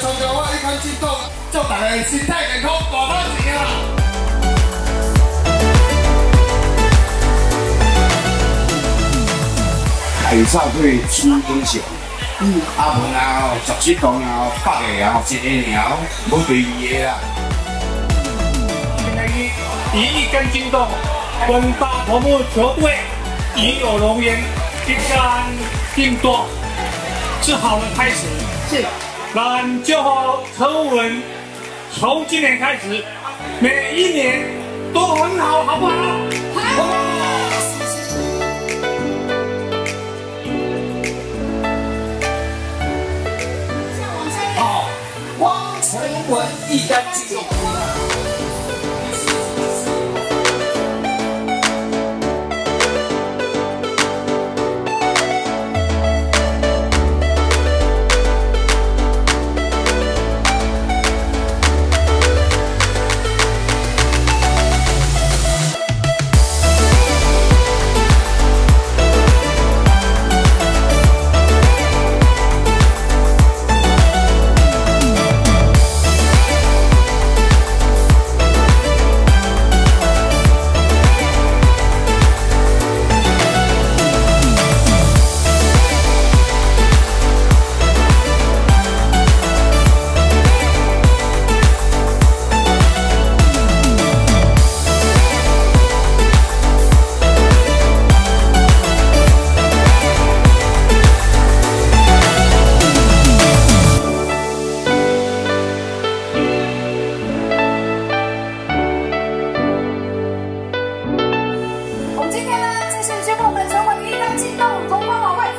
参加我一看进度，祝大家身体健康，大把钱啊！开早对主英雄，阿文啊，17栋啊，8个啊，1个啊，无第2个啦。 1亿跟进动，本大头目球队已有龙颜，一杆定夺，是好的开始。是，咱就好陈文，从今年开始，每一年都很好，好不好？好。 好，汪陈文一杆进洞。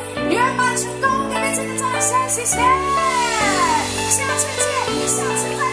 谢谢，下次见，下次再见。